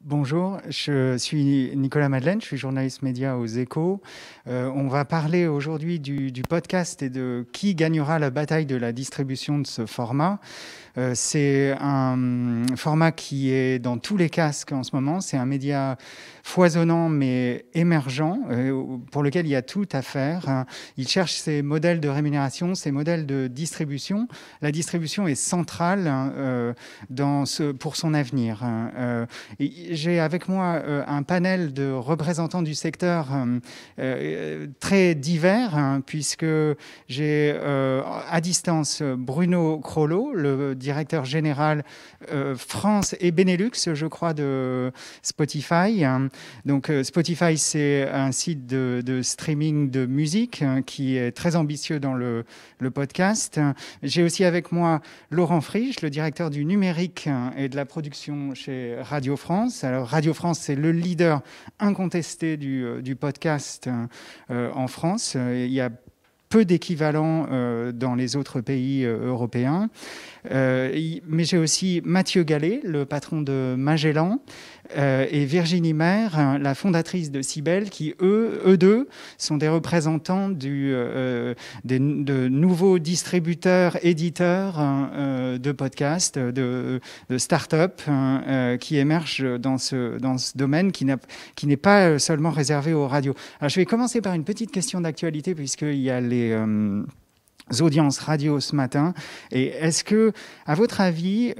Bonjour, je suis Nicolas Madeleine, je suis journaliste média aux Échos. On va parler aujourd'hui du podcast et de qui gagnera la bataille de la distribution de ce format. C'est un format qui est dans tous les casques en ce moment. C'est un média foisonnant mais émergent pour lequel il y a tout à faire. Il cherche ses modèles de rémunération, ses modèles de distribution. La distribution est centrale pour son avenir. J'ai avec moi un panel de représentants du secteur très divers, puisque j'ai à distance Bruno Crollo, le directeur général France et Benelux, je crois, de Spotify. Donc Spotify, c'est un site de streaming de musique qui est très ambitieux dans le podcast. J'ai aussi avec moi Laurent Frisch, le directeur du numérique et de la production chez Radio France. Alors Radio France, c'est le leader incontesté du podcast en France. Il y a peu d'équivalents dans les autres pays européens. Mais j'ai aussi Mathieu Gallet, le patron de Magellan, et Virginie Maire, la fondatrice de Sibel, qui, eux deux, sont des représentants de nouveaux distributeurs, éditeurs de podcasts, de start-up qui émergent dans ce domaine qui n'est pas seulement réservé aux radios. Alors, je vais commencer par une petite question d'actualité, puisqu'il y a les audiences radio ce matin. Et est-ce que, à votre avis,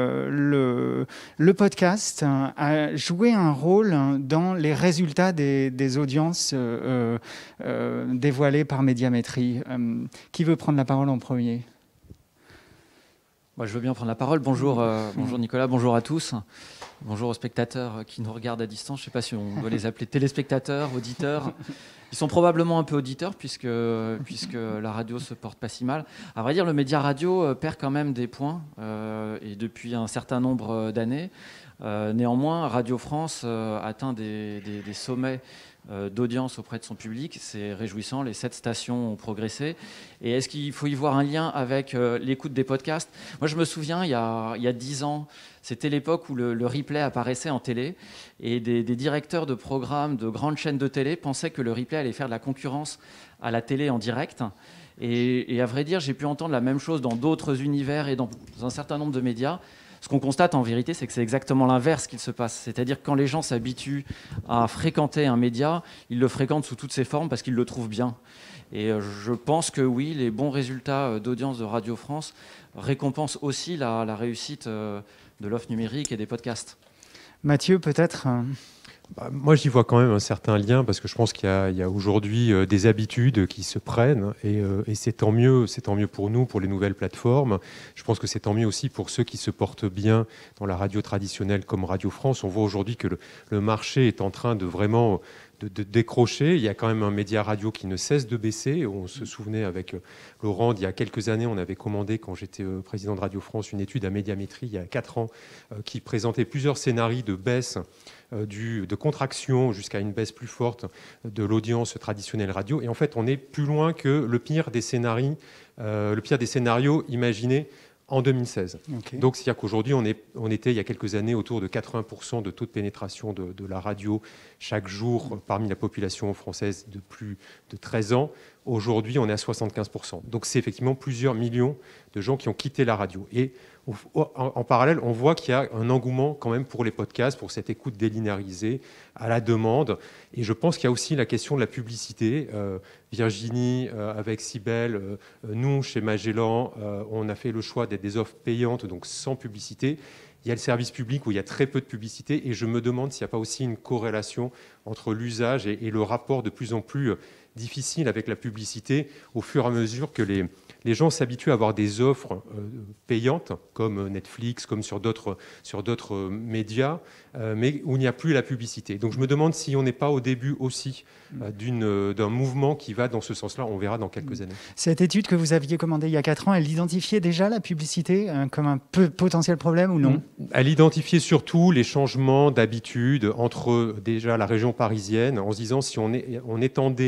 le podcast a joué un rôle dans les résultats des audiences dévoilées par Médiamétrie? Qui veut prendre la parole en premier? Moi, je veux bien prendre la parole. Bonjour, bonjour Nicolas, bonjour à tous. Bonjour aux spectateurs qui nous regardent à distance. Je ne sais pas si on doit les appeler téléspectateurs, auditeurs. Ils sont probablement un peu auditeurs puisque la radio se porte pas si mal. À vrai dire, le média radio perd quand même des points et depuis un certain nombre d'années. Néanmoins, Radio France atteint des sommets d'audience auprès de son public. C'est réjouissant, les 7 stations ont progressé. Et est-ce qu'il faut y voir un lien avec l'écoute des podcasts? Moi, je me souviens, il y a 10 ans, c'était l'époque où le replay apparaissait en télé et des directeurs de programmes de grandes chaînes de télé pensaient que le replay allait faire de la concurrence à la télé en direct. Et à vrai dire, j'ai pu entendre la même chose dans d'autres univers et dans un certain nombre de médias. Ce qu'on constate en vérité, c'est que c'est exactement l'inverse qu'il se passe. C'est-à-dire que quand les gens s'habituent à fréquenter un média, ils le fréquentent sous toutes ses formes parce qu'ils le trouvent bien. Et je pense que oui, les bons résultats d'audience de Radio France récompensent aussi la réussite de l'offre numérique et des podcasts. Mathieu, peut-être moi, j'y vois quand même un certain lien parce que je pense qu'il y a aujourd'hui des habitudes qui se prennent et c'est tant mieux pour nous, pour les nouvelles plateformes. Je pense que c'est tant mieux aussi pour ceux qui se portent bien dans la radio traditionnelle comme Radio France. On voit aujourd'hui que le marché est en train de vraiment de décrocher. Il y a quand même un média radio qui ne cesse de baisser. On se souvenait avec Laurent, il y a quelques années, on avait commandé, quand j'étais président de Radio France, une étude à Médiamétrie, il y a 4 ans, qui présentait plusieurs scénarios de baisse de contraction jusqu'à une baisse plus forte de l'audience traditionnelle radio. Et en fait, on est plus loin que le pire des scénarios imaginés en 2016. Okay. Donc, c'est-à-dire qu'aujourd'hui, on était, il y a quelques années, autour de 80% de taux de pénétration de la radio chaque jour parmi la population française de plus de 13 ans. Aujourd'hui, on est à 75%. Donc, c'est effectivement plusieurs millions de gens qui ont quitté la radio. Et en parallèle, on voit qu'il y a un engouement quand même pour les podcasts, pour cette écoute délinéarisée à la demande. Et je pense qu'il y a aussi la question de la publicité. Virginie, avec Sibel, nous, chez Magellan, on a fait le choix d'être des offres payantes, donc sans publicité. Il y a le service public où il y a très peu de publicité. Et je me demande s'il n'y a pas aussi une corrélation entre l'usage et le rapport de plus en plus difficile avec la publicité au fur et à mesure que les gens s'habituent à avoir des offres payantes, comme Netflix, comme sur d'autres médias, mais où il n'y a plus la publicité. Donc je me demande si on n'est pas au début aussi d'un mouvement qui va dans ce sens-là. On verra dans quelques années. Cette étude que vous aviez commandée il y a 4 ans, elle identifiait déjà la publicité comme un potentiel problème ou non? Elle identifiait surtout les changements d'habitude entre déjà la région parisienne, en se disant si on étendait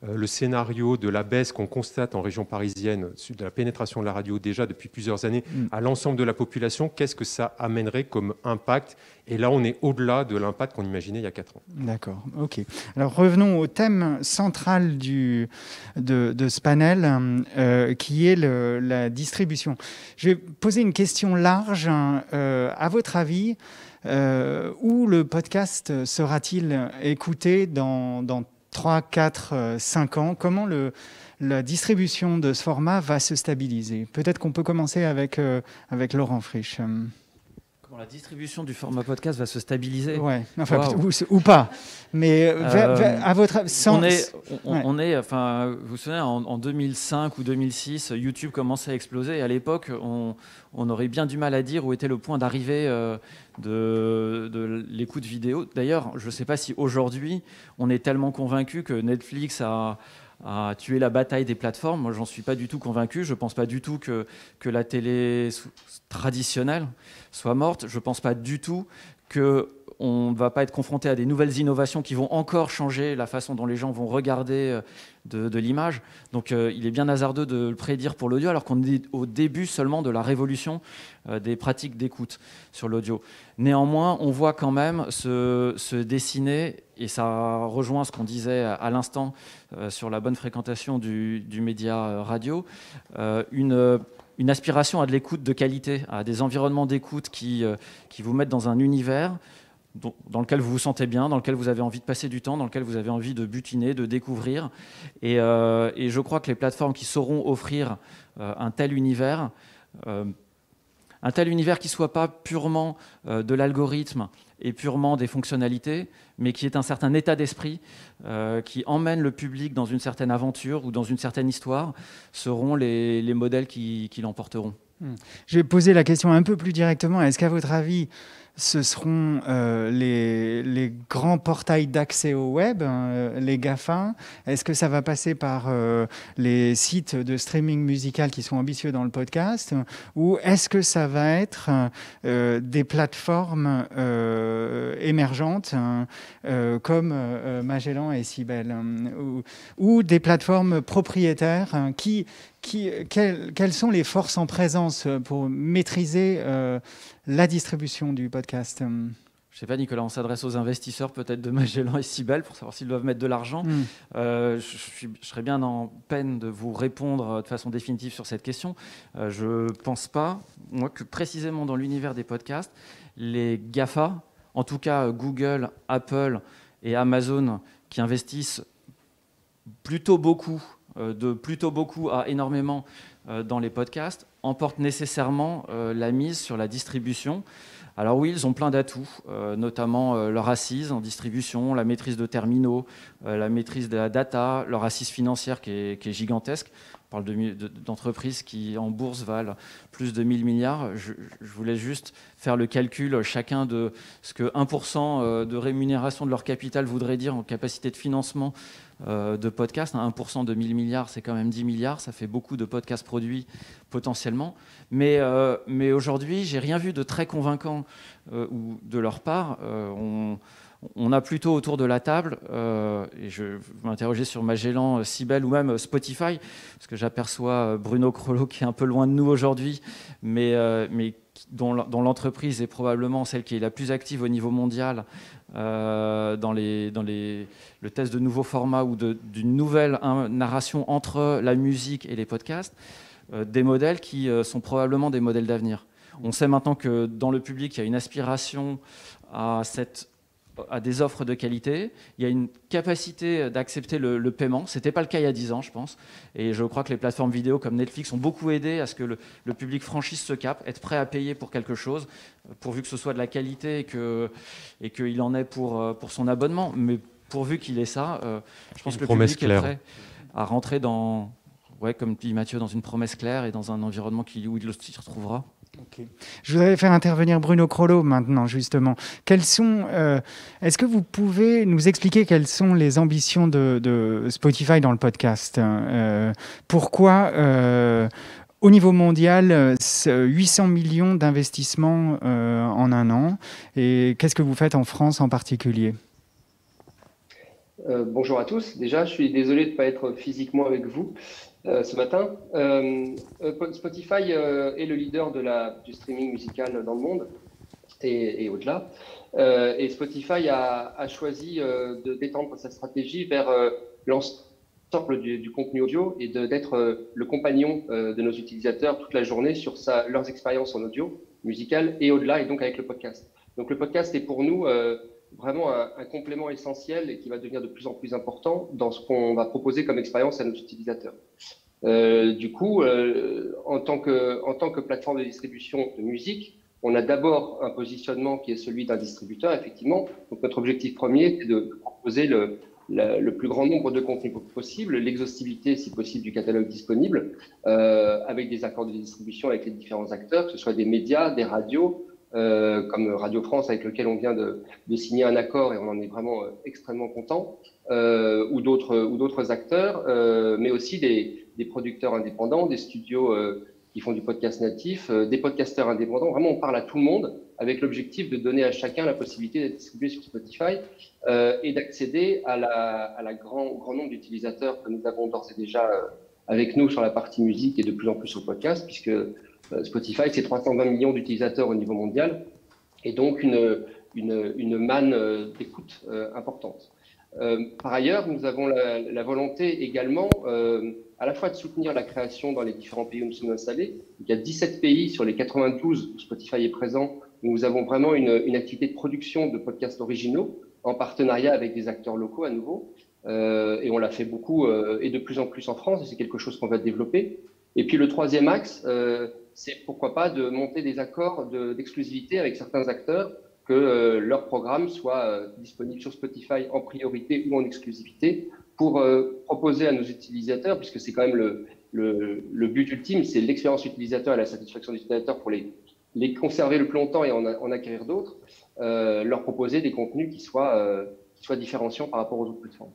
le scénario de la baisse qu'on constate en région parisienne de la pénétration de la radio déjà depuis plusieurs années à l'ensemble de la population, qu'est-ce que ça amènerait comme impact? Et là, on est au-delà de l'impact qu'on imaginait il y a 4 ans. D'accord, ok. Alors revenons au thème central de ce panel, qui est la distribution. Je vais poser une question large. À votre avis, où le podcast sera-t-il écouté dans 3, 4, 5 ans? Comment la distribution de ce format va se stabiliser? Peut-être qu'on peut commencer avec Laurent Frisch. Comment la distribution du format podcast va se stabiliser? Ouais, enfin, ou pas. Mais à votre avis, enfin, vous vous souvenez, en 2005 ou 2006, YouTube commençait à exploser. Et à l'époque, on aurait bien du mal à dire où était le point d'arrivée de l'écoute vidéo. D'ailleurs, je ne sais pas si aujourd'hui, on est tellement convaincu que Netflix a tué la bataille des plateformes. Moi, j'en suis pas du tout convaincu. Je pense pas du tout que la télé traditionnelle soit morte. Je pense pas du tout qu'on ne va pas être confronté à des nouvelles innovations qui vont encore changer la façon dont les gens vont regarder de l'image. Donc il est bien hasardeux de le prédire pour l'audio, alors qu'on est au début seulement de la révolution des pratiques d'écoute sur l'audio. Néanmoins, on voit quand même se dessiner, et ça rejoint ce qu'on disait à l'instant sur la bonne fréquentation du média radio, une aspiration à de l'écoute de qualité, à des environnements d'écoute qui vous mettent dans un univers dans lequel vous vous sentez bien, dans lequel vous avez envie de passer du temps, dans lequel vous avez envie de butiner, de découvrir. Et je crois que les plateformes qui sauront offrir un tel univers qui ne soit pas purement de l'algorithme et purement des fonctionnalités, mais qui est un certain état d'esprit, qui emmène le public dans une certaine aventure ou dans une certaine histoire, seront les modèles qui l'emporteront. Je vais poser la question un peu plus directement. Est-ce qu'à votre avis, ce seront les grands portails d'accès au web, les GAFA? Est-ce que ça va passer par les sites de streaming musical qui sont ambitieux dans le podcast? Ou est-ce que ça va être des plateformes émergentes comme Magellan et Sibel, ou des plateformes propriétaires quelles sont les forces en présence pour maîtriser la distribution du podcast? Je ne sais pas, Nicolas, on s'adresse aux investisseurs peut-être de Magellan et Sibel pour savoir s'ils doivent mettre de l'argent. Je serais bien en peine de vous répondre de façon définitive sur cette question. Je ne pense pas, moi, que précisément dans l'univers des podcasts, les GAFA, en tout cas Google, Apple et Amazon, qui investissent plutôt beaucoup à énormément dans les podcasts, emportent nécessairement la mise sur la distribution. Alors oui, ils ont plein d'atouts, notamment leur assise en distribution, la maîtrise de terminaux, la maîtrise de la data, leur assise financière qui est gigantesque. On parle d'entreprises qui, en bourse, valent plus de 1000 milliards. Je voulais juste faire le calcul chacun de ce que 1% de rémunération de leur capital voudrait dire en capacité de financement de podcasts. 1% de 1000 milliards, c'est quand même 10 milliards. Ça fait beaucoup de podcasts produits potentiellement. Mais aujourd'hui, j'ai rien vu de très convaincant de leur part. On a plutôt autour de la table, et je m'interrogeais sur Magellan, Sibel ou même Spotify, parce que j'aperçois Bruno Crollo qui est un peu loin de nous aujourd'hui, mais dont l'entreprise est probablement celle qui est la plus active au niveau mondial dans le test de nouveaux formats ou d'une nouvelle narration entre la musique et les podcasts, des modèles qui sont probablement des modèles d'avenir. On sait maintenant que dans le public, il y a une aspiration à des offres de qualité, il y a une capacité d'accepter le paiement. Ce n'était pas le cas il y a 10 ans, je pense. Et je crois que les plateformes vidéo comme Netflix ont beaucoup aidé à ce que le public franchisse ce cap, être prêt à payer pour quelque chose, pourvu que ce soit de la qualité et qu'il en ait pour son abonnement. Mais pourvu qu'il ait ça, je pense que le public est prêt à rentrer comme dit Mathieu, dans une promesse claire et dans un environnement où il s'y retrouvera. Okay. Je voudrais faire intervenir Bruno Crollo maintenant, justement. Est-ce que vous pouvez nous expliquer quelles sont les ambitions de Spotify dans le podcast? Pourquoi, au niveau mondial, 800 millions d'investissements en un an? Et qu'est-ce que vous faites en France en particulier? Bonjour à tous. Déjà, je suis désolé de ne pas être physiquement avec vous ce matin. Spotify est le leader du streaming musical dans le monde et au-delà. Et Spotify a choisi d'étendre sa stratégie vers l'ensemble du contenu audio et d'être le compagnon de nos utilisateurs toute la journée sur leurs expériences en audio musical et au-delà, et donc avec le podcast. Donc le podcast est pour nous vraiment un complément essentiel et qui va devenir de plus en plus important dans ce qu'on va proposer comme expérience à nos utilisateurs. Du coup, en tant que plateforme de distribution de musique, on a d'abord un positionnement qui est celui d'un distributeur, effectivement. Donc notre objectif premier, c'est de proposer le plus grand nombre de contenus possible, l'exhaustivité, si possible, du catalogue disponible, avec des accords de distribution avec les différents acteurs, que ce soit des médias, des radios, comme Radio France, avec lequel on vient de signer un accord et on en est vraiment extrêmement content, ou d'autres acteurs, mais aussi des producteurs indépendants, des studios qui font du podcast natif, des podcasteurs indépendants. Vraiment, on parle à tout le monde avec l'objectif de donner à chacun la possibilité d'être distribué sur Spotify et d'accéder à la grand nombre d'utilisateurs que nous avons d'ores et déjà avec nous sur la partie musique et de plus en plus au podcast, puisque Spotify, c'est 320 millions d'utilisateurs au niveau mondial et donc une manne d'écoute importante. Par ailleurs, nous avons la volonté également à la fois de soutenir la création dans les différents pays où nous sommes installés. Il y a 17 pays sur les 92 où Spotify est présent, où nous avons vraiment une activité de production de podcasts originaux en partenariat avec des acteurs locaux à nouveau. Et on l'a fait beaucoup et de plus en plus en France, et c'est quelque chose qu'on va développer. Et puis le troisième axe, c'est pourquoi pas de monter des accords d'exclusivité avec certains acteurs, que leur programme soit disponible sur Spotify en priorité ou en exclusivité pour proposer à nos utilisateurs, puisque c'est quand même le but ultime, c'est l'expérience utilisateur et la satisfaction des utilisateurs pour les conserver le plus longtemps et en acquérir d'autres, leur proposer des contenus qui soient différenciants par rapport aux autres plateformes.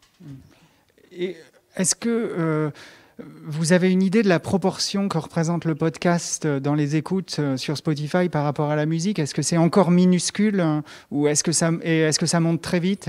Et est-ce que vous avez une idée de la proportion que représente le podcast dans les écoutes sur Spotify par rapport à la musique? Est-ce que c'est encore minuscule ou est-ce que ça monte très vite?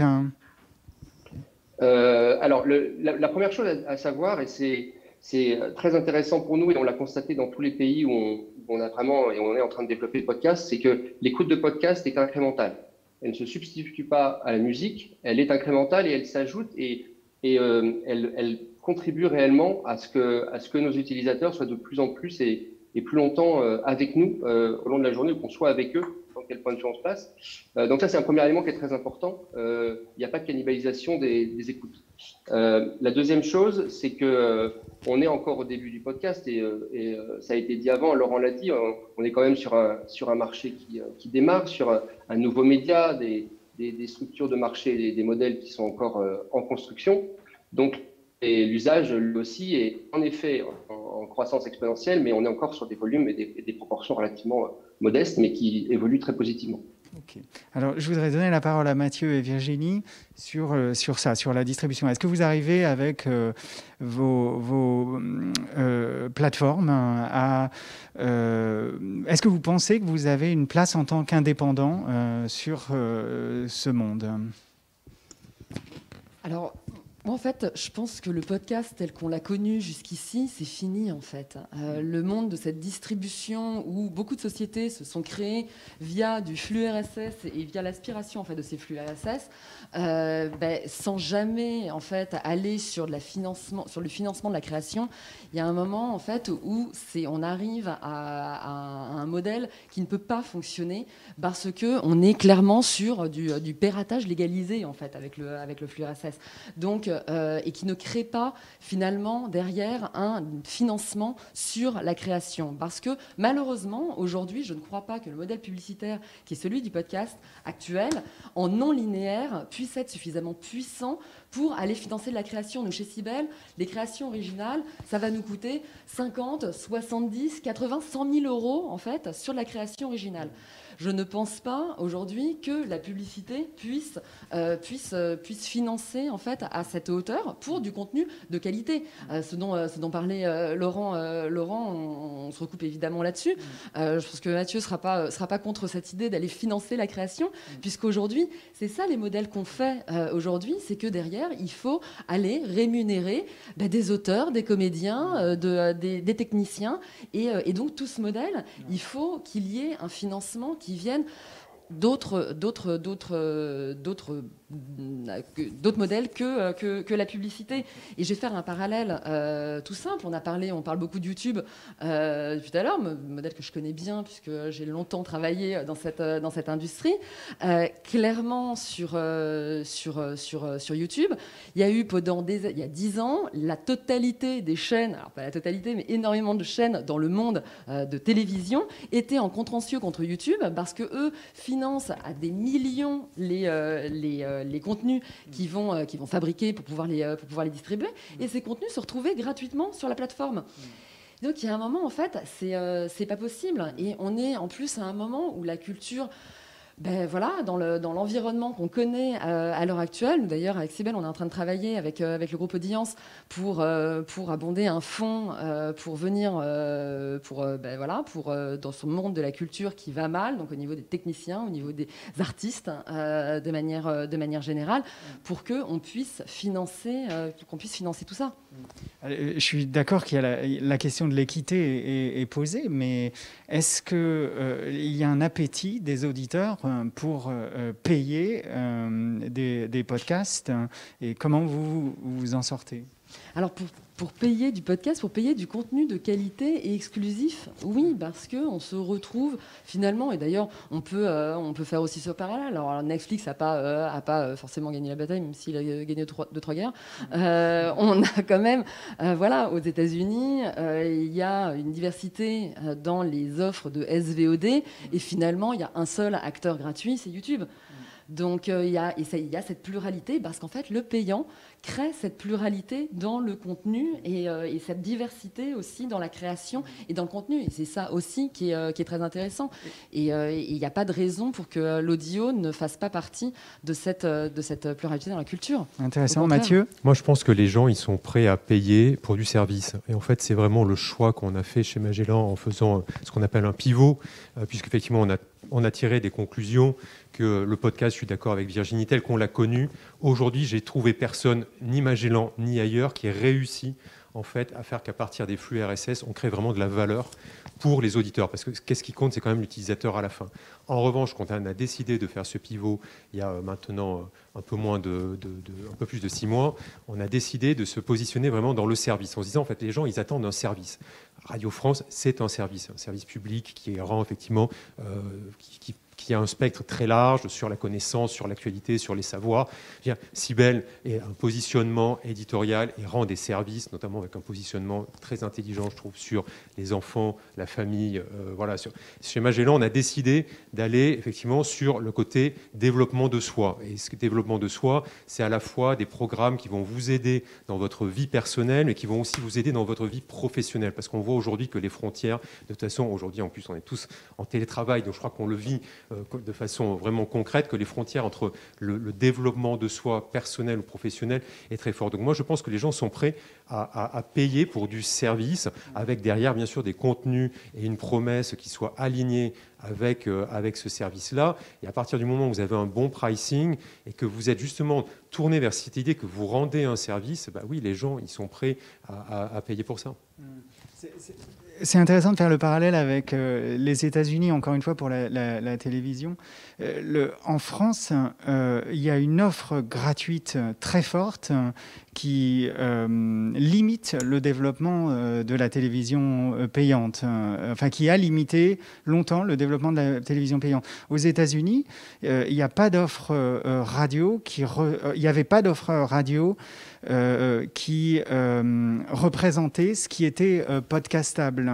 Alors, la première chose à savoir, et c'est très intéressant pour nous, et on l'a constaté dans tous les pays où on a vraiment, et on est en train de développer le podcast, c'est que l'écoute de podcast est incrémentale. Elle ne se substitue pas à la musique, elle est incrémentale et elle s'ajoute et elle contribue réellement à ce que nos utilisateurs soient de plus en plus et plus longtemps avec nous au long de la journée, ou qu'on soit avec eux dans quel point de vue on se place. Donc ça, c'est un premier élément qui est très important. Il n'y a pas de cannibalisation des écoutes. La deuxième chose, c'est que on est encore au début du podcast et ça a été dit avant, Laurent l'a dit, on est quand même sur un marché qui démarre, sur un nouveau média, des structures de marché, des modèles qui sont encore en construction. Donc, l'usage, lui aussi, est en effet en croissance exponentielle, mais on est encore sur des volumes et des proportions relativement modestes, mais qui évoluent très positivement. Okay. Alors, je voudrais donner la parole à Mathieu et Virginie sur ça, sur la distribution. Est-ce que vous arrivez avec vos plateformes est-ce que vous pensez que vous avez une place en tant qu'indépendant sur ce monde? Alors, moi, en fait, je pense que le podcast tel qu'on l'a connu jusqu'ici, c'est fini, en fait. Le monde de cette distribution où beaucoup de sociétés se sont créées via du flux RSS et via l'aspiration, en fait, de ces flux RSS, sans jamais, en fait, aller sur le financement de la création. Il y a un moment, en fait, où on arrive à un modèle qui ne peut pas fonctionner parce qu'on est clairement sur du piratage légalisé, en fait, avec le flux RSS. Donc, et qui ne crée pas finalement derrière un financement sur la création. Parce que malheureusement, aujourd'hui, je ne crois pas que le modèle publicitaire qui est celui du podcast actuel, en non linéaire, puisse être suffisamment puissant pour aller financer de la création. Nous, chez Cybelle, les créations originales, ça va nous coûter 50, 70, 80, 100 000 euros en fait, sur la création originale. je ne pense pas aujourd'hui que la publicité puisse financer en fait à cette hauteur pour du contenu de qualité. Ce dont parlait Laurent, on se recoupe évidemment là-dessus. Je pense que Mathieu sera pas contre cette idée d'aller financer la création, puisqu'aujourd'hui, c'est ça les modèles qu'on fait aujourd'hui, c'est que derrière, il faut aller rémunérer des auteurs, des comédiens, des techniciens, et donc tout ce modèle, il faut qu'il y ait un financement qui vienne d'autres modèles que la publicité. Et je vais faire un parallèle tout simple. On parle beaucoup de YouTube tout à l'heure, modèle que je connais bien puisque j'ai longtemps travaillé dans cette industrie. Clairement, sur YouTube, il y a eu il y a 10 ans, la totalité des chaînes, alors pas la totalité, mais énormément de chaînes dans le monde de télévision étaient en contentieux contre YouTube parce que eux financent à des millions les contenus qu'ils vont fabriquer pour pouvoir les distribuer, et ces contenus se retrouvaient gratuitement sur la plateforme. Donc il y a un moment, en fait, c'est pas possible, et on est en plus à un moment où la culture, dans l'environnement qu'on connaît à l'heure actuelle. D'ailleurs, avec Cybèle, on est en train de travailler avec le groupe Audience pour abonder un fonds pour venir dans ce monde de la culture qui va mal, donc au niveau des techniciens, au niveau des artistes, de manière générale, pour qu'on puisse financer tout ça. Je suis d'accord qu'il y a la question de l'équité est posée, mais est-ce qu'il y a un appétit des auditeurs pour payer des podcasts, et comment vous vous en sortez? Alors pour payer du podcast, pour payer du contenu de qualité et exclusif, oui, parce qu'on se retrouve finalement, et d'ailleurs on peut faire aussi ce parallèle. Alors Netflix n'a pas forcément gagné la bataille, même s'il a gagné 2-3 guerres. On a quand même, aux États-Unis, il y a une diversité dans les offres de SVOD, et finalement il y a un seul acteur gratuit, c'est YouTube. Donc il y a cette pluralité, parce qu'en fait le payant crée cette pluralité dans le contenu et cette diversité aussi dans la création et dans le contenu, et c'est ça aussi qui est très intéressant, et il n'y a pas de raison pour que l'audio ne fasse pas partie de cette pluralité dans la culture. Intéressant. Mathieu? Moi je pense que les gens ils sont prêts à payer pour du service, et en fait c'est vraiment le choix qu'on a fait chez Magellan en faisant ce qu'on appelle un pivot, puisqu'effectivement on a tiré des conclusions que le podcast, je suis d'accord avec Virginie, tel qu'on l'a connu, aujourd'hui, j'ai trouvé personne, ni Magellan, ni ailleurs, qui ait réussi en fait, à faire qu'à partir des flux RSS, on crée vraiment de la valeur pour les auditeurs. Parce que qu'est-ce qui compte, c'est quand même l'utilisateur à la fin. En revanche, quand on a décidé de faire ce pivot, il y a maintenant un peu plus de 6 mois, on a décidé de se positionner vraiment dans le service, en se disant, en fait, les gens, ils attendent un service. Radio France, c'est un service public qui rend effectivement, qui a un spectre très large sur la connaissance, sur l'actualité, sur les savoirs. Cybèle est un positionnement éditorial et rend des services, notamment avec un positionnement très intelligent, je trouve, sur les enfants, la famille. Chez Magellan, on a décidé d'aller effectivement sur le côté développement de soi. Et ce développement de soi, c'est à la fois des programmes qui vont vous aider dans votre vie personnelle, mais qui vont aussi vous aider dans votre vie professionnelle. Parce qu'on voit aujourd'hui que les frontières, de toute façon, aujourd'hui, en plus, on est tous en télétravail, donc je crois qu'on le vit de façon vraiment concrète, que les frontières entre le développement de soi personnel ou professionnel est très fort. Donc moi, je pense que les gens sont prêts à payer pour du service, avec derrière, bien sûr, des contenus et une promesse qui soit alignée avec ce service-là. Et à partir du moment où vous avez un bon pricing et que vous êtes justement tourné vers cette idée que vous rendez un service, oui, les gens, ils sont prêts à payer pour ça. C'est intéressant de faire le parallèle avec les États-Unis, encore une fois, pour la télévision. En France, il y a une offre gratuite très forte qui limite le développement de la télévision payante, qui a limité longtemps le développement de la télévision payante. Aux États-Unis, il n'y a pas d'offre radio il n'y avait pas d'offre radio qui représentait ce qui était podcastable.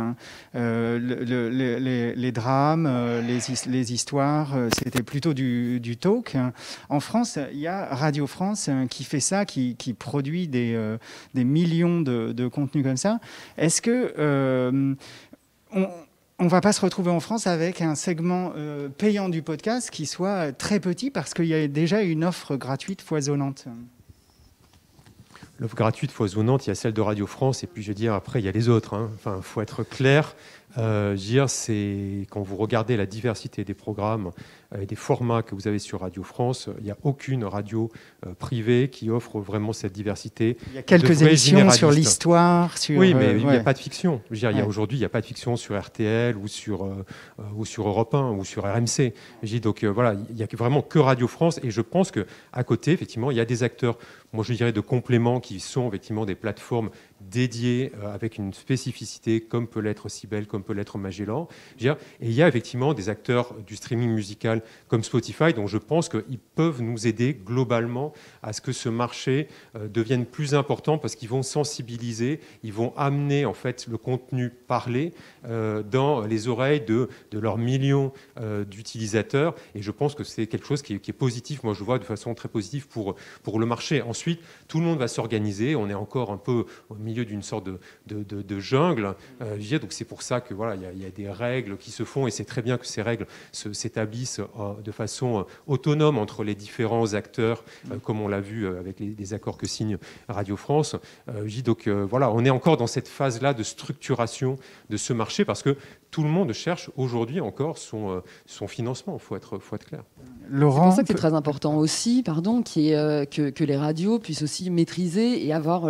Les drames, les histoires, c'était plutôt du talk. En France, il y a Radio France qui fait ça, qui produit des millions de contenus comme ça. Est-ce que on ne va pas se retrouver en France avec un segment payant du podcast qui soit très petit parce qu'il y a déjà une offre gratuite foisonnante. L'offre gratuite foisonnante, il y a celle de Radio France et puis je veux dire après il y a les autres. Enfin, faut être clair. Je veux dire, c'est quand vous regardez la diversité des programmes et des formats que vous avez sur Radio France, il n'y a aucune radio privée qui offre vraiment cette diversité. Il y a quelques émissions sur l'histoire. Oui, mais il n'y a pas de fiction. Je veux dire, aujourd'hui, il n'y a pas de fiction sur RTL ou sur Europe 1 ou sur RMC. Donc voilà, il n'y a vraiment que Radio France. Et je pense qu'à côté, effectivement, il y a des acteurs, moi je dirais, de compléments qui sont effectivement des plateformes dédiées avec une spécificité comme peut l'être Sibel, comme peut l'être Magellan. Et il y a effectivement des acteurs du streaming musical comme Spotify, dont je pense qu'ils peuvent nous aider globalement à ce que ce marché devienne plus important parce qu'ils vont sensibiliser, ils vont amener en fait le contenu parlé dans les oreilles de leurs millions d'utilisateurs. Et je pense que c'est quelque chose qui est positif. Moi, je vois de façon très positive pour le marché. Ensuite, tout le monde va s'organiser. On est encore un peu au milieu d'une sorte de jungle. Donc c'est pour ça que voilà, il y a des règles qui se font et c'est très bien que ces règles s'établissent de façon autonome entre les différents acteurs, comme on l'a vu avec les accords que signe Radio France. Donc voilà, on est encore dans cette phase-là de structuration de ce marché parce que tout le monde cherche aujourd'hui encore son financement. Il faut être clair. Laurent, c'est pour ça que c'est très important aussi, que les radios puissent aussi maîtriser et avoir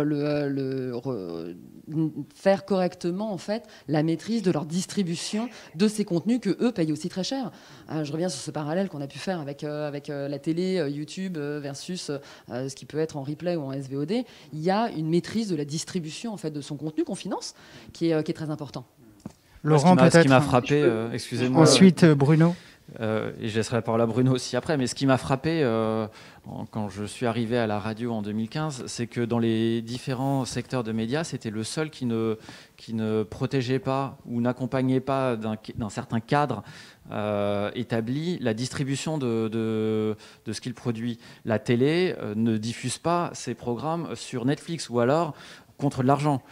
faire correctement en fait la maîtrise de leur distribution de ces contenus que eux payent aussi très cher. Je reviens sur ce parallèle qu'on a pu faire avec la télé, YouTube versus ce qui peut être en replay ou en SVOD. Il y a une maîtrise de la distribution en fait de son contenu qu'on finance qui est très important. Laurent, peut-être. Ce qui m'a frappé, excusez-moi. Ensuite, Bruno. Et je laisserai la parole à Bruno aussi après, mais ce qui m'a frappé quand je suis arrivé à la radio en 2015, c'est que dans les différents secteurs de médias, c'était le seul qui ne protégeait pas ou n'accompagnait pas d'un certain cadre établi la distribution de ce qu'il produit. La télé ne diffuse pas ses programmes sur Netflix ou alors contre de l'argent.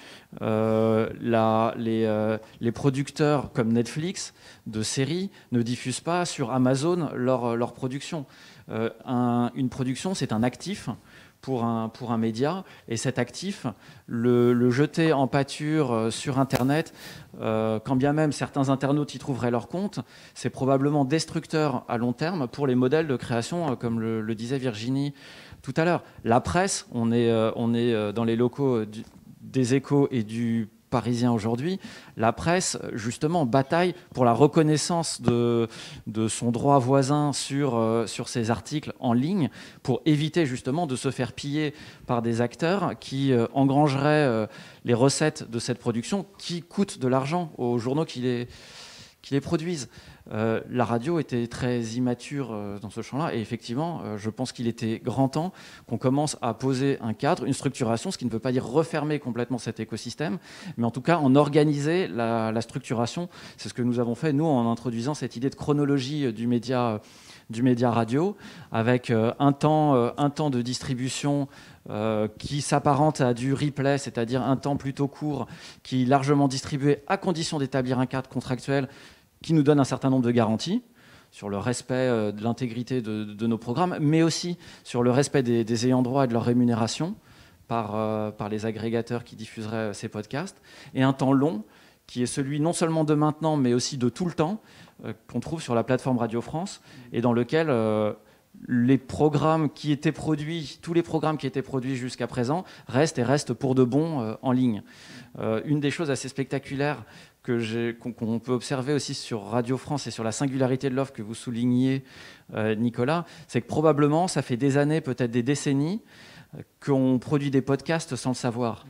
Les producteurs comme Netflix de séries ne diffusent pas sur Amazon leur production. Une production, c'est un actif pour un média, et cet actif, le jeter en pâture sur Internet, quand bien même certains internautes y trouveraient leur compte, c'est probablement destructeur à long terme pour les modèles de création, comme le disait Virginie tout à l'heure. La presse, on est dans les locaux des Échos et du Parisien aujourd'hui, la presse, justement, bataille pour la reconnaissance de son droit voisin sur ses articles en ligne pour éviter, justement, de se faire piller par des acteurs qui engrangeraient les recettes de cette production qui coûtent de l'argent aux journaux qui les produisent. La radio était très immature dans ce champ-là et effectivement, je pense qu'il était grand temps qu'on commence à poser un cadre, une structuration, ce qui ne veut pas dire refermer complètement cet écosystème, mais en tout cas en organiser la structuration. C'est ce que nous avons fait, nous, en introduisant cette idée de chronologie du média radio, avec un temps de distribution qui s'apparente à du replay, c'est-à-dire un temps plutôt court, qui est largement distribué à condition d'établir un cadre contractuel qui nous donne un certain nombre de garanties sur le respect de l'intégrité de nos programmes, mais aussi sur le respect des ayants droit et de leur rémunération par les agrégateurs qui diffuseraient ces podcasts, et un temps long qui est celui non seulement de maintenant, mais aussi de tout le temps, qu'on trouve sur la plateforme Radio France, et dans lequel les programmes qui étaient produits, tous les programmes qui étaient produits jusqu'à présent restent pour de bon en ligne. Une des choses assez spectaculaires qu'on peut observer aussi sur Radio France et sur la singularité de l'offre que vous souligniez, Nicolas, c'est que probablement, ça fait des années, peut-être des décennies, qu'on produit des podcasts sans le savoir.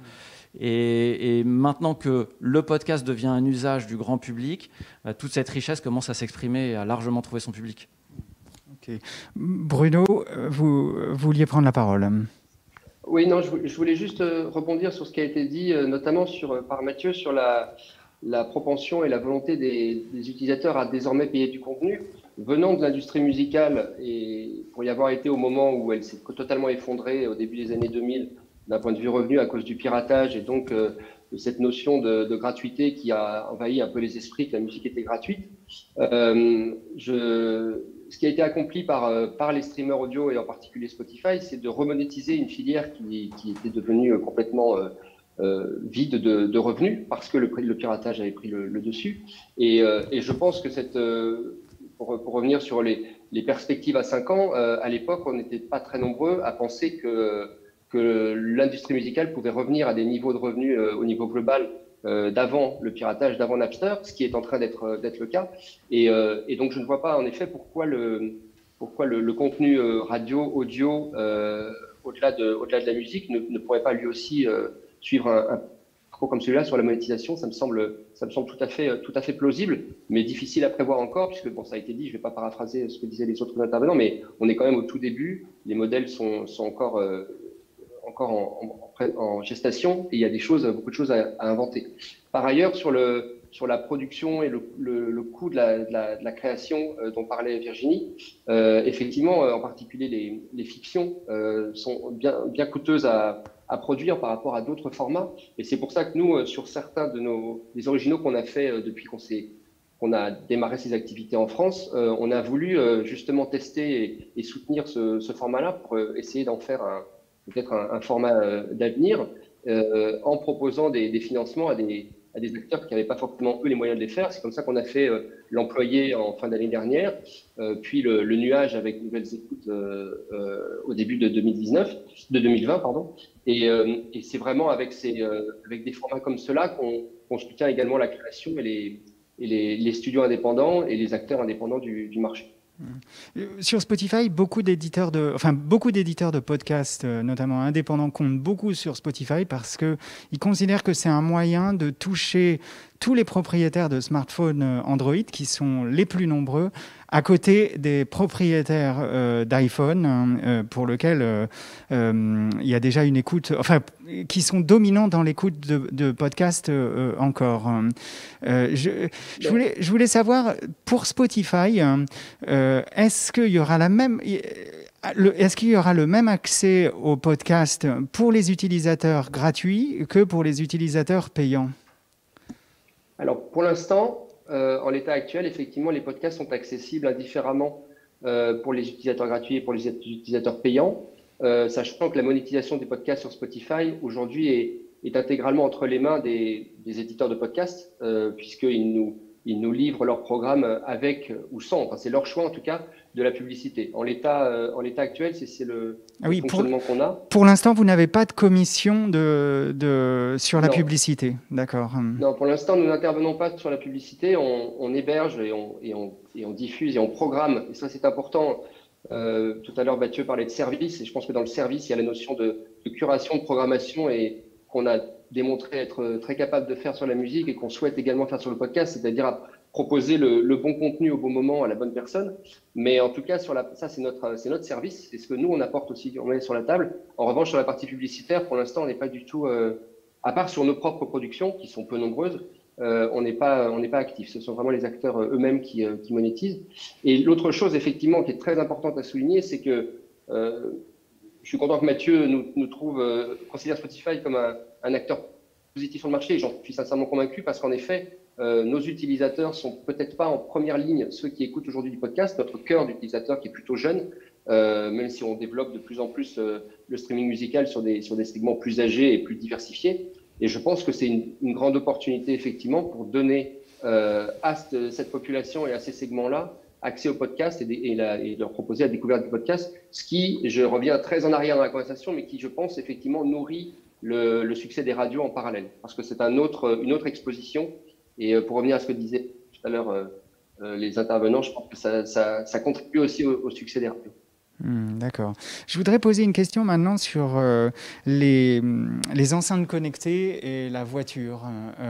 Et maintenant que le podcast devient un usage du grand public, toute cette richesse commence à s'exprimer et à largement trouver son public. Okay. Bruno, vous vouliez prendre la parole. Oui, non, je voulais juste rebondir sur ce qui a été dit, notamment par Mathieu, sur la propension et la volonté des utilisateurs à désormais payer du contenu. Venant de l'industrie musicale, et pour y avoir été au moment où elle s'est totalement effondrée au début des années 2000, d'un point de vue revenu à cause du piratage et donc cette notion de gratuité qui a envahi un peu les esprits, que la musique était gratuite. Ce qui a été accompli par les streamers audio et en particulier Spotify, c'est de remonétiser une filière qui était devenue complètement vide de revenus parce que le piratage avait pris le dessus. Et je pense que pour revenir sur les perspectives à 5 ans, à l'époque, on n'était pas très nombreux à penser que l'industrie musicale pouvait revenir à des niveaux de revenus au niveau global d'avant le piratage, d'avant Napster, ce qui est en train d'être le cas. Et donc, je ne vois pas en effet pourquoi le contenu radio, audio, au-delà de la musique, ne pourrait pas lui aussi suivre un parcours comme celui-là sur la monétisation. Ça me semble tout à fait plausible, mais difficile à prévoir encore, puisque bon, ça a été dit, je ne vais pas paraphraser ce que disaient les autres intervenants, mais on est quand même au tout début, les modèles sont encore en gestation et il y a beaucoup de choses à inventer. Par ailleurs, sur la production et le coût de la création dont parlait Virginie, effectivement, en particulier les fictions sont bien coûteuses à produire par rapport à d'autres formats. Et c'est pour ça que nous, sur certains des originaux qu'on a fait depuis qu'on a démarré ces activités en France, on a voulu justement tester et soutenir ce format-là pour essayer d'en faire peut-être un format d'avenir en proposant des financements à des acteurs qui n'avaient pas forcément eux les moyens de les faire. C'est comme ça qu'on a fait l'employé en fin d'année dernière, puis le nuage avec Nouvelles Écoutes au début de 2020, pardon. Et c'est vraiment avec des formats comme cela qu'on soutient également la création et les studios indépendants et les acteurs indépendants du marché. Sur Spotify, beaucoup d'éditeurs de podcasts, notamment indépendants, comptent beaucoup sur Spotify parce qu'ils considèrent que c'est un moyen de toucher tous les propriétaires de smartphones Android, qui sont les plus nombreux, à côté des propriétaires d'iPhone, pour lesquels il y a déjà une écoute, qui sont dominants dans l'écoute de podcasts encore. Je voulais savoir, pour Spotify, est-ce qu'il y aura le même accès au podcast pour les utilisateurs gratuits que pour les utilisateurs payants ? Alors, pour l'instant, en l'état actuel, effectivement, les podcasts sont accessibles indifféremment pour les utilisateurs gratuits et pour les utilisateurs payants, sachant que la monétisation des podcasts sur Spotify aujourd'hui est intégralement entre les mains des éditeurs de podcasts, puisqu'ils nous livrent leur programme avec ou sans, enfin, c'est leur choix en tout cas, de la publicité. En l'état actuel, c'est le fonctionnement qu'on a. Pour l'instant, vous n'avez pas de commission sur la publicité, d'accord. Non, pour l'instant, nous n'intervenons pas sur la publicité. On héberge et on diffuse et on programme. Et ça, c'est important. Tout à l'heure, Mathieu parlait de service. Et je pense que dans le service, il y a la notion de curation, de programmation et qu'on a démontré être très capable de faire sur la musique et qu'on souhaite également faire sur le podcast, c'est-à-dire proposer le bon contenu au bon moment à la bonne personne. Mais en tout cas, ça, c'est notre service. C'est ce que nous, on apporte aussi, on met sur la table. En revanche, sur la partie publicitaire, pour l'instant, on n'est pas du tout, à part sur nos propres productions, qui sont peu nombreuses, on n'est pas actif. Ce sont vraiment les acteurs eux-mêmes qui monétisent. Et l'autre chose, effectivement, qui est très importante à souligner, c'est que je suis content que Mathieu considère Spotify comme un acteur positif sur le marché. Et j'en suis sincèrement convaincu parce qu'en effet, nos utilisateurs sont peut-être pas en première ligne ceux qui écoutent aujourd'hui du podcast. Notre cœur d'utilisateurs qui est plutôt jeune, même si on développe de plus en plus le streaming musical sur des segments plus âgés et plus diversifiés. Et je pense que c'est une grande opportunité effectivement pour donner à cette population et à ces segments-là accès au podcast et leur proposer la découverte du podcast, ce qui, je reviens très en arrière dans la conversation, mais qui, je pense, effectivement nourrit le succès des radios en parallèle, parce que c'est une autre exposition. Et pour revenir à ce que disaient tout à l'heure les intervenants, je pense que ça contribue aussi au succès des radios. D'accord. Je voudrais poser une question maintenant sur les enceintes connectées et la voiture.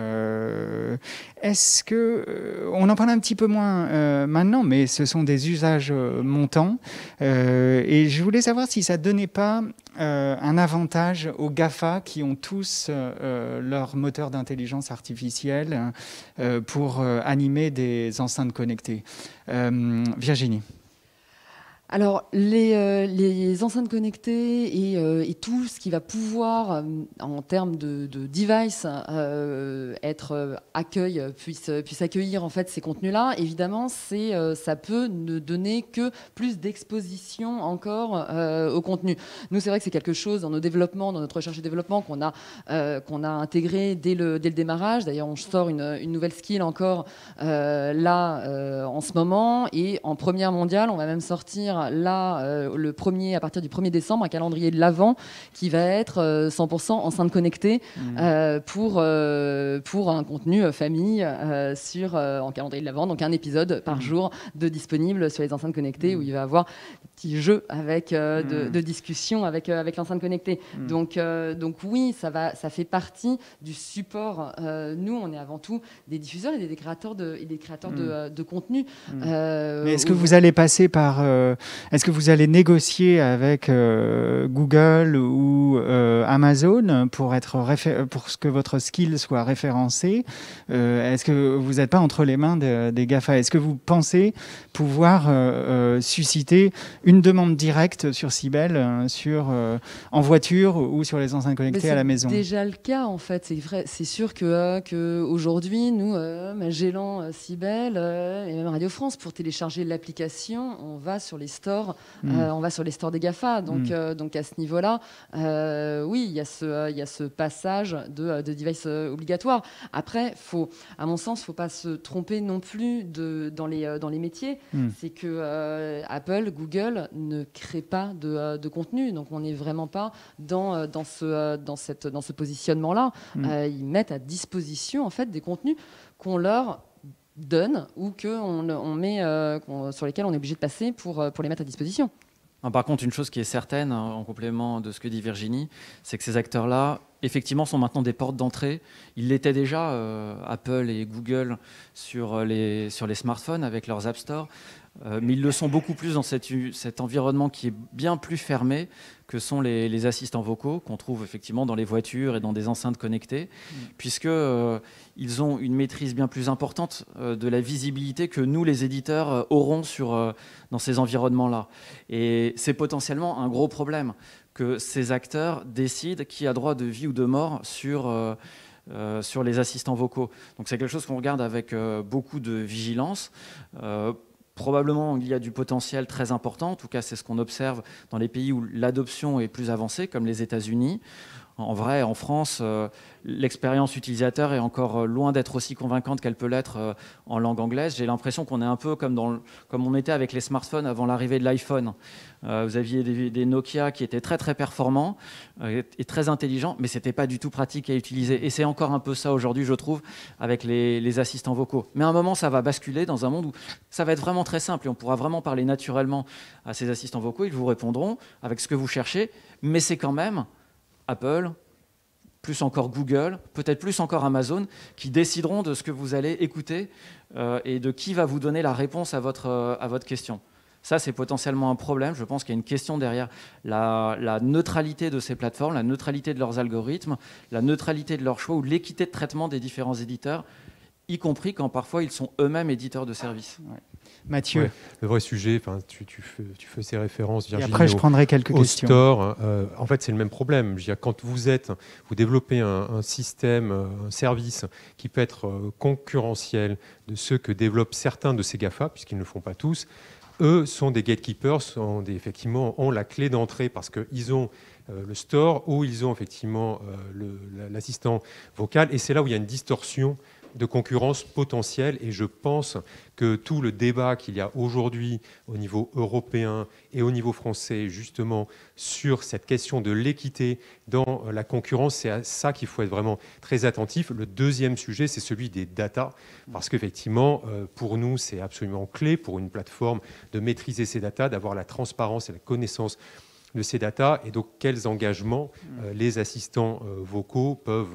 Est-ce que, on en parle un petit peu moins maintenant, mais ce sont des usages montants. Et je voulais savoir si ça ne donnait pas un avantage aux GAFA qui ont tous leur moteur d'intelligence artificielle pour animer des enceintes connectées. Virginie. Alors, les enceintes connectées et tout ce qui va pouvoir, en termes de device, puisse accueillir en fait ces contenus-là, évidemment, ça peut ne donner que plus d'exposition encore au contenu. Nous, c'est vrai que c'est quelque chose dans nos développements, dans notre recherche et développement qu'on a intégré dès le démarrage. D'ailleurs, on sort une nouvelle skill encore en ce moment, et en première mondiale, on va même sortir là, à partir du 1er décembre, un calendrier de l'Avent qui va être 100% enceinte connectée pour un contenu famille en calendrier de l'Avent, donc un épisode par jour disponible sur les enceintes connectées où il va y avoir des petits jeux de discussion avec l'enceinte connectée. Donc oui, ça fait partie du support. Nous, on est avant tout des diffuseurs et des créateurs de contenu. Mais est-ce que vous allez passer par... est-ce que vous allez négocier avec Google ou Amazon pour ce que votre skill soit référencé? Est-ce que vous n'êtes pas entre les mains des GAFA? Est-ce que vous pensez pouvoir susciter une demande directe sur Sibel, en voiture ou sur les enceintes connectées à la maison? C'est déjà le cas, en fait. C'est vrai. C'est sûr qu'aujourd'hui, nous, Magellan, Sibel et même Radio France, pour télécharger l'application, on va sur les stores, des GAFA. Donc à ce niveau-là, oui, il y a ce passage de device obligatoire. Après, à mon sens, il ne faut pas se tromper non plus dans les métiers. C'est que Apple, Google ne créent pas de contenu. Donc on n'est vraiment pas dans ce positionnement-là. Ils mettent à disposition en fait des contenus qu'on leur donne ou sur lesquels on est obligé de passer pour les mettre à disposition. Par contre, une chose qui est certaine, en complément de ce que dit Virginie, c'est que ces acteurs-là, effectivement, sont maintenant des portes d'entrée. Ils l'étaient déjà, Apple et Google, sur les smartphones avec leurs App Store. Mais ils le sont beaucoup plus dans cet environnement qui est bien plus fermé que sont les assistants vocaux qu'on trouve effectivement dans les voitures et dans des enceintes connectées, puisqu'ils ont une maîtrise bien plus importante de la visibilité que nous, les éditeurs, aurons dans ces environnements-là. Et c'est potentiellement un gros problème que ces acteurs décident qui a droit de vie ou de mort sur les assistants vocaux. Donc c'est quelque chose qu'on regarde avec beaucoup de vigilance. Probablement, il y a du potentiel très important. En tout cas, c'est ce qu'on observe dans les pays où l'adoption est plus avancée, comme les États-Unis. En vrai, en France, l'expérience utilisateur est encore loin d'être aussi convaincante qu'elle peut l'être en langue anglaise. J'ai l'impression qu'on est un peu comme on était avec les smartphones avant l'arrivée de l'iPhone. Vous aviez des Nokia qui étaient très très performants et très intelligents, mais ce n'était pas du tout pratique à utiliser. Et c'est encore un peu ça aujourd'hui, je trouve, avec les assistants vocaux. Mais à un moment, ça va basculer dans un monde où ça va être vraiment très simple et on pourra vraiment parler naturellement à ces assistants vocaux. Ils vous répondront avec ce que vous cherchez, mais c'est quand même Apple, plus encore Google, peut-être plus encore Amazon, qui décideront de ce que vous allez écouter et de qui va vous donner la réponse à votre question. Ça, c'est potentiellement un problème. Je pense qu'il y a une question derrière la neutralité de ces plateformes, la neutralité de leurs algorithmes, la neutralité de leurs choix ou l'équité de traitement des différents éditeurs, y compris quand parfois ils sont eux-mêmes éditeurs de services. Ouais. Mathieu. Ouais, le vrai sujet, tu fais ces références, Virginie, et après je prendrai quelques questions. Store, en fait, c'est le même problème. Je veux dire, quand vous développez un système, un service qui peut être concurrentiel de ceux que développent certains de ces GAFA, puisqu'ils ne le font pas tous, eux sont des gatekeepers, effectivement, ont la clé d'entrée parce qu'ils ont le store ou ils ont effectivement l'assistant vocal. Et c'est là où il y a une distorsion de concurrence potentielle, et je pense que tout le débat qu'il y a aujourd'hui au niveau européen et au niveau français, justement, sur cette question de l'équité dans la concurrence, c'est à ça qu'il faut être vraiment très attentif. Le deuxième sujet, c'est celui des data, parce qu'effectivement, pour nous, c'est absolument clé pour une plateforme de maîtriser ces data, d'avoir la transparence et la connaissance de ces data, et donc quels engagements les assistants vocaux peuvent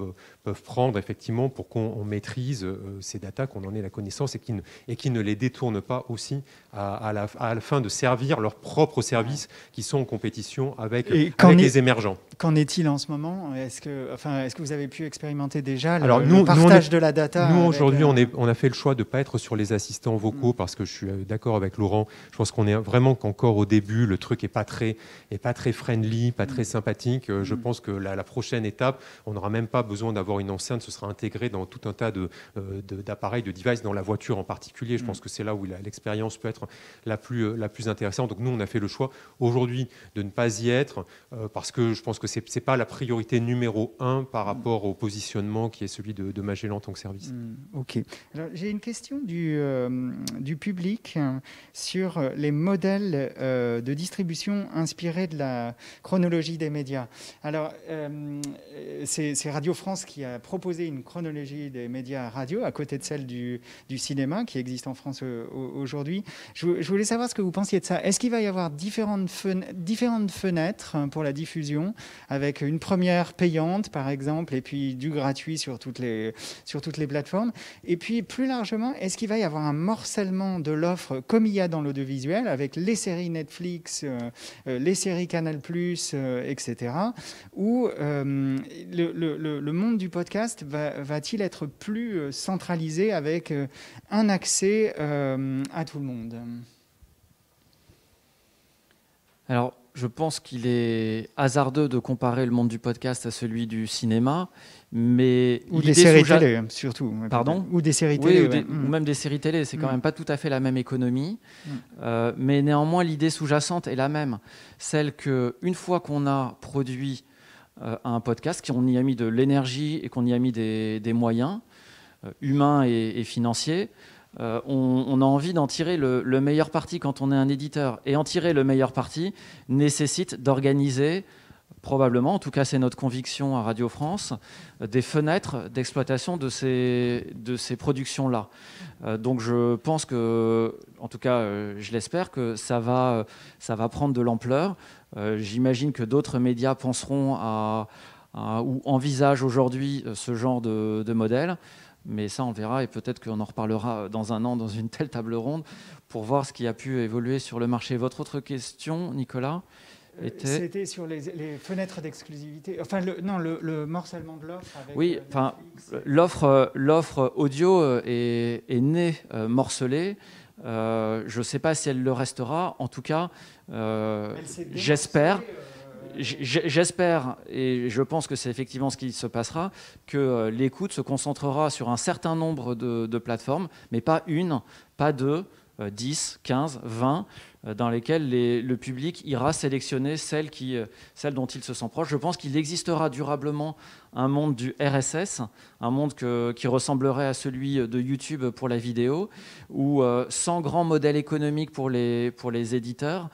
peuvent prendre effectivement pour qu'on maîtrise ces datas, qu'on en ait la connaissance et qu'ils ne les détournent pas aussi à la fin de servir leurs propres services qui sont en compétition avec les émergents. Qu'en est-il en ce moment ? Est-ce que vous avez pu expérimenter déjà le partage de la data ? Nous, aujourd'hui, on a fait le choix de ne pas être sur les assistants vocaux parce que je suis d'accord avec Laurent. Je pense qu'on est vraiment qu'encore au début, le truc n'est pas très friendly, pas très sympathique. Je pense que la prochaine étape, on n'aura même pas besoin d'avoir une enceinte, ce sera intégré dans tout un tas d'appareils, de devices, dans la voiture en particulier. Je pense que c'est là où l'expérience peut être la plus intéressante. Donc nous, on a fait le choix aujourd'hui de ne pas y être parce que je pense que ce n'est pas la priorité numéro 1 par rapport au positionnement qui est celui de Magellan en tant que service. Ok. Alors, j'ai une question du public sur les modèles de distribution inspirés de la chronologie des médias. Alors, c'est Radio France qui a proposé une chronologie des médias radio à côté de celle du cinéma qui existe en France aujourd'hui. Je voulais savoir ce que vous pensiez de ça. Est-ce qu'il va y avoir différentes fenêtres pour la diffusion, avec une première payante, par exemple, et puis du gratuit sur toutes les plateformes ? Et puis, plus largement, est-ce qu'il va y avoir un morcellement de l'offre comme il y a dans l'audiovisuel, avec les séries Netflix, les séries Canal+, etc., où le monde du podcast va-t-il être plus centralisé avec un accès à tout le monde ? Alors, je pense qu'il est hasardeux de comparer le monde du podcast à celui du cinéma, mais ou des séries télé, surtout. Pardon ? Ou des séries télé. Ou même des séries télé. C'est quand même pas tout à fait la même économie, mais néanmoins, l'idée sous-jacente est la même. Celle qu'une fois qu'on a produit un podcast, qu'on y a mis de l'énergie et qu'on y a mis des moyens humains et financiers, on a envie d'en tirer le meilleur parti quand on est un éditeur. Et en tirer le meilleur parti nécessite d'organiser, probablement, en tout cas c'est notre conviction à Radio France, des fenêtres d'exploitation de ces productions-là. Donc je pense que, en tout cas je l'espère, que ça va prendre de l'ampleur. J'imagine que d'autres médias penseront ou envisagent aujourd'hui ce genre de modèle. Mais ça, on verra, et peut-être qu'on en reparlera dans un an dans une telle table ronde pour voir ce qui a pu évoluer sur le marché. Votre autre question, Nicolas, était... C'était sur les fenêtres d'exclusivité. Enfin, le morcellement de l'offre. Oui, enfin, l'offre audio est née morcelée. Je ne sais pas si elle le restera. En tout cas, j'espère. J'espère, et je pense que c'est effectivement ce qui se passera, que l'écoute se concentrera sur un certain nombre de plateformes, mais pas une, pas deux, 10, 15, 20, dans lesquelles le public ira sélectionner celle dont il se sent proche. Je pense qu'il existera durablement un monde du RSS, un monde qui ressemblerait à celui de YouTube pour la vidéo, où sans grand modèle économique pour les éditeurs,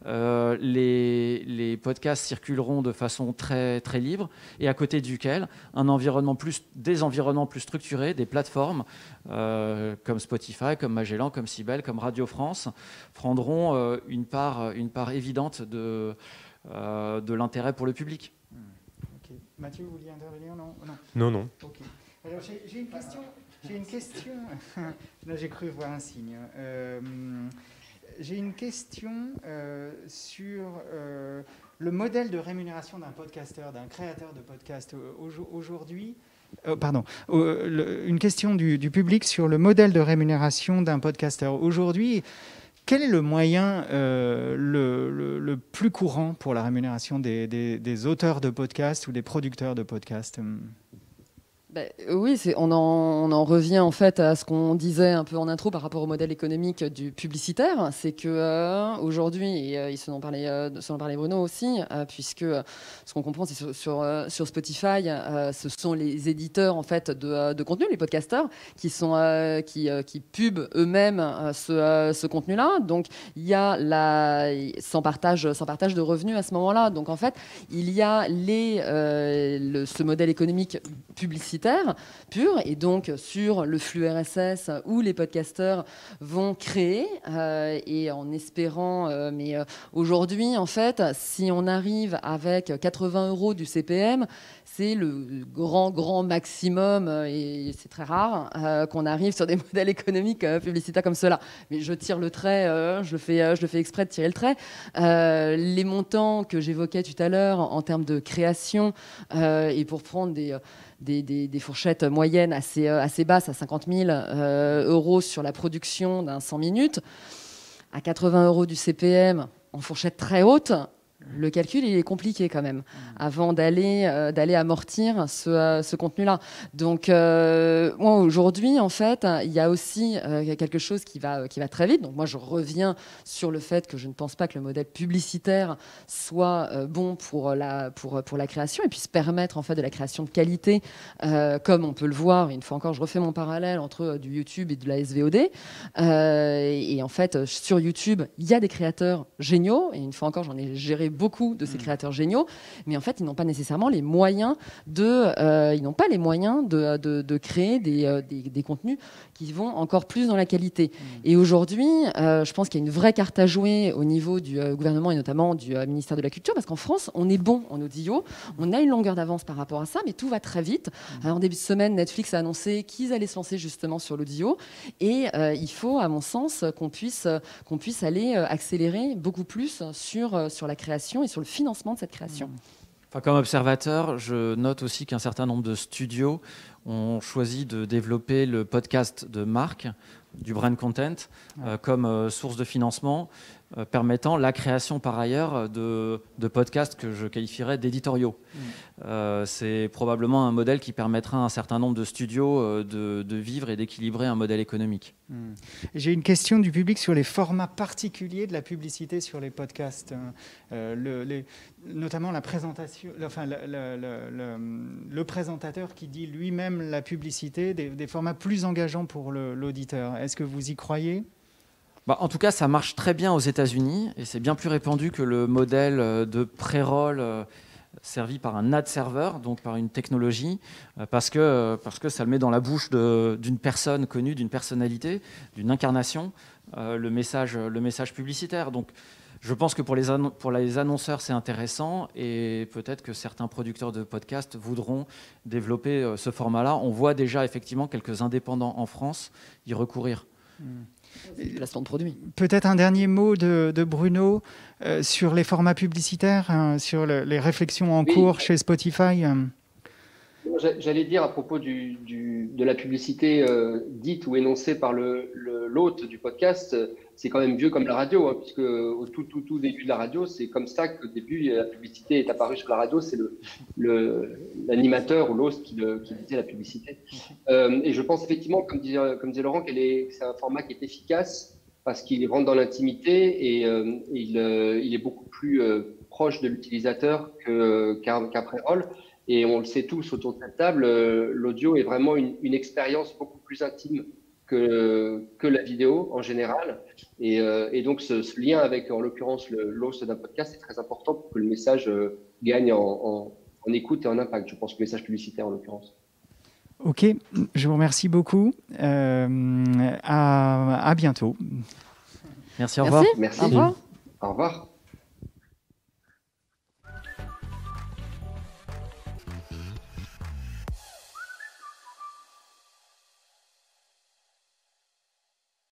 les podcasts circuleront de façon très, très libre, et à côté duquel des environnements plus structurés, des plateformes comme Spotify, comme Magellan, comme Sibel, comme Radio France, prendront une part évidente de l'intérêt pour le public. Okay. Mathieu, vous vouliez intervenir ? Non. Okay. Alors, j'ai une question. Là, j'ai cru voir un signe. J'ai une question sur le modèle de rémunération d'un podcasteur, d'un créateur de podcast aujourd'hui. Une question du public sur le modèle de rémunération d'un podcasteur aujourd'hui. Quel est le moyen le plus courant pour la rémunération des auteurs de podcasts ou des producteurs de podcasts ? Oui, on en revient en fait à ce qu'on disait un peu en intro par rapport au modèle économique du publicitaire. C'est que aujourd'hui, et ils se en parlait Bruno aussi, puisque ce qu'on comprend, c'est sur Spotify, ce sont les éditeurs en fait de contenu, les podcasteurs, qui pubent eux-mêmes ce contenu-là. Donc il y a sans partage de revenus à ce moment-là. Donc en fait, il y a ce modèle économique publicitaire publicitaire pur, et donc sur le flux RSS où les podcasteurs vont créer, et en espérant, mais aujourd'hui, en fait, si on arrive avec 80 € du CPM, c'est le grand maximum, et c'est très rare qu'on arrive sur des modèles économiques publicitaires comme cela. Mais je tire le trait, je fais exprès de tirer le trait. Les montants que j'évoquais tout à l'heure en termes de création, et pour prendre des fourchettes moyennes assez basses, à 50 000 € sur la production d'un 100 minutes, à 80 € du CPM en fourchette très haute, le calcul il est compliqué quand même avant d'aller amortir ce contenu-là. Donc moi aujourd'hui en fait il y a aussi quelque chose qui va très vite. Donc moi je reviens sur le fait que je ne pense pas que le modèle publicitaire soit bon pour la création et puisse permettre en fait de la création de qualité, comme on peut le voir. Une fois encore je refais mon parallèle entre du YouTube et de la SVOD, et en fait sur YouTube il y a des créateurs géniaux, et une fois encore j'en ai géré beaucoup de ces créateurs géniaux, mais en fait ils n'ont pas nécessairement les moyens de créer des contenus qui vont encore plus dans la qualité. Et aujourd'hui je pense qu'il y a une vraie carte à jouer au niveau du gouvernement et notamment du ministère de la Culture, parce qu'en France on est bon en audio, on a une longueur d'avance par rapport à ça, mais tout va très vite. En début de semaine Netflix a annoncé qu'ils allaient se lancer justement sur l'audio, et il faut à mon sens qu'on puisse aller accélérer beaucoup plus sur la création et sur le financement de cette création. Enfin, comme observateur, je note aussi qu'un certain nombre de studios ont choisi de développer le podcast de marque, du brand content, comme source de financement, permettant la création par ailleurs de podcasts que je qualifierais d'éditoriaux. C'est probablement un modèle qui permettra à un certain nombre de studios de vivre et d'équilibrer un modèle économique. J'ai une question du public sur les formats particuliers de la publicité sur les podcasts, notamment la présentation, le présentateur qui dit lui-même la publicité, des formats plus engageants pour l'auditeur. Est-ce que vous y croyez ? En tout cas, ça marche très bien aux États-Unis et c'est bien plus répandu que le modèle de pré-roll servi par un ad server, donc par une technologie, parce que ça le met dans la bouche d'une personne connue, d'une personnalité, d'une incarnation, le message publicitaire. Donc, je pense que pour les annonceurs, c'est intéressant, et peut-être que certains producteurs de podcasts voudront développer ce format-là. On voit déjà effectivement quelques indépendants en France y recourir. Placement de produits. Peut-être un dernier mot de Bruno sur les formats publicitaires, sur les réflexions en cours chez Spotify. J'allais dire à propos de la publicité dite ou énoncée par l'hôte du podcast, c'est quand même vieux comme la radio, puisque au tout début de la radio, c'est comme ça qu'au début la publicité est apparue sur la radio, c'est l'animateur ou l'host qui disait la publicité. Et je pense effectivement, comme disait Laurent, c'est un format qui est efficace parce qu'il rentre dans l'intimité, et il est beaucoup plus proche de l'utilisateur qu'un pré-roll. Et on le sait tous autour de cette table, l'audio est vraiment une expérience beaucoup plus intime que la vidéo en général. Et donc ce lien avec, en l'occurrence, l'host d'un podcast, c'est très important pour que le message gagne en écoute et en impact. Je pense que le message publicitaire en l'occurrence. Ok, je vous remercie beaucoup. À bientôt. Merci, au revoir. Merci. Au revoir. Au revoir.